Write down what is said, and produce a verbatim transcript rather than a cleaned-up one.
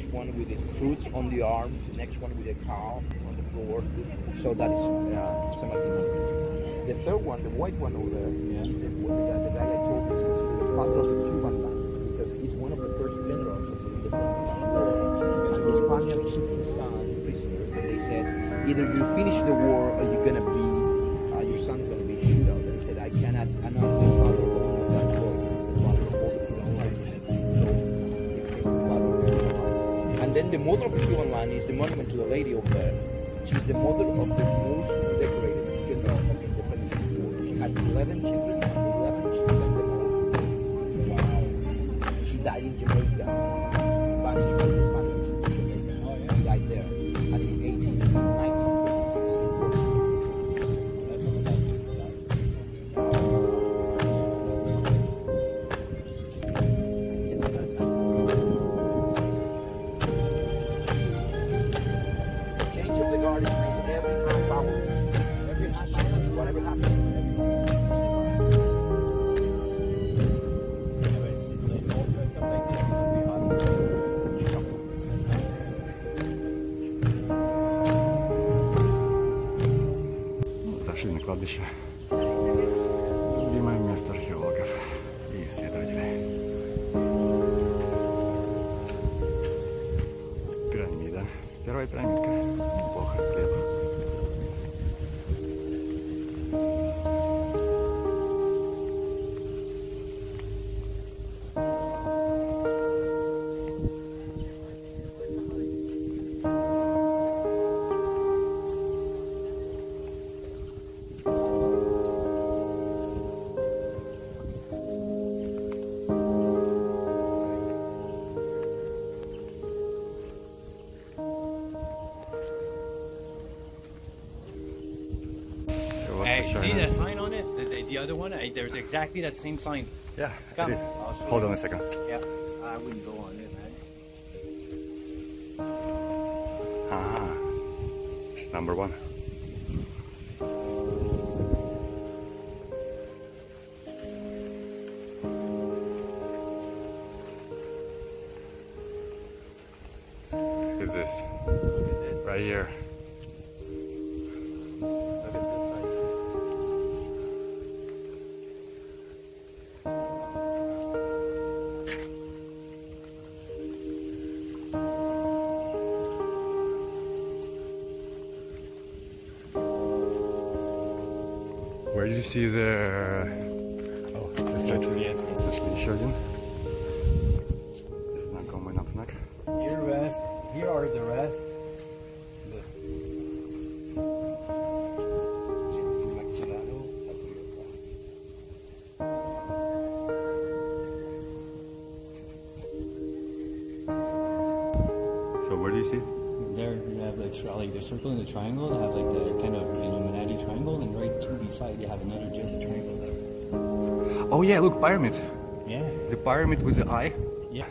one with the fruits on the arm, the next one with a cow on the floor. So that is uh, San Martin monument. The third one, the white one over there, yeah. the, the, the guy I told you is considered the father of the Cuban land because he's one of the first generals of the independence war. And the Spaniards took his son prisoner, and they said, either you finish the war or you're gonna be, uh, your son's gonna be shot out. And he said, I cannot, I'm not the father of that boy, the father of all the Cuban fighters. So he became the father of the Cuban land. And then the mother of the Cuban land is the monument to the lady over there. She's the mother of the most decorated general of the independence war. She had eleven children, and eleven she sent them all. Wow. She died in Jamaica. Banished by the Spaniards to Jamaica. Oh, yeah. She died there. And in eighteen, nineteen twenty-six, she was That's what that means for that. Change of the guard is made every half hour. Every half hour. Whatever happens. Зашли на кладбище. Любимое место археологов и исследователей. Пирамида. Первая пирамидка. Неплохо склеп. Hey, see that sign on it? The, the, the other one? Hey, there's exactly that same sign. Yeah, Come. I did. I'll show Hold you. on a second. Yeah, I wouldn't go on it, man. Ah, it's number one. Who's this? Look at this. Right here. Look at this sign. Where did you see the... Oh, that's right. Нашли еще один. Знакомый нам знак. Here rest. Here are the rest. The So where do you see? There you have like, like the circle and the triangle. They have like the kind of Illuminati triangle, and right to beside you have another just triangle there. Oh yeah, look, pyramid. Yeah. The pyramid with the eye. Yeah.